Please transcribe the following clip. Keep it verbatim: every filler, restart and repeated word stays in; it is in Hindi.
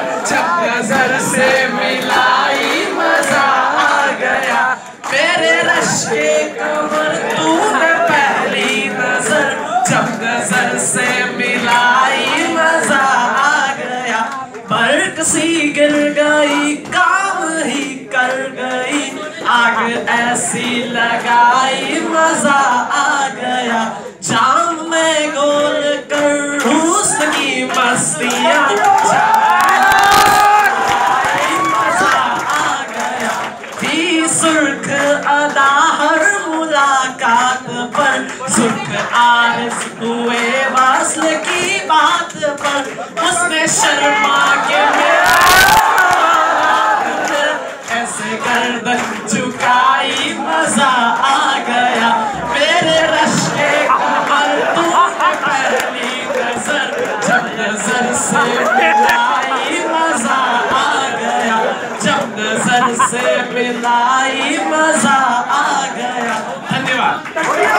जब नजर से मिलाई मजा आ गया मेरे रश के कमर तूने पहली नजर जब नजर से मिलाई मजा आ गया बर्क सी गिर गई काम ही कर गई आग ऐसी लगाई मजा आ गया जाम में गोल कर उसकी मस्तियाँ मजा आ गया थी सुर्ख अदा हर मुलाकात पर सुर्ख आरज़ हुए वास्ल की बात पर उसने शर्मा के ऐसे गर्दन झुकाई मजा आ गया मेरे रश के कमर तूने पहली नजर जब नजर से मिलाई मजा आ गया जब नजर से मिलाई मजा आ गया। धन्यवाद।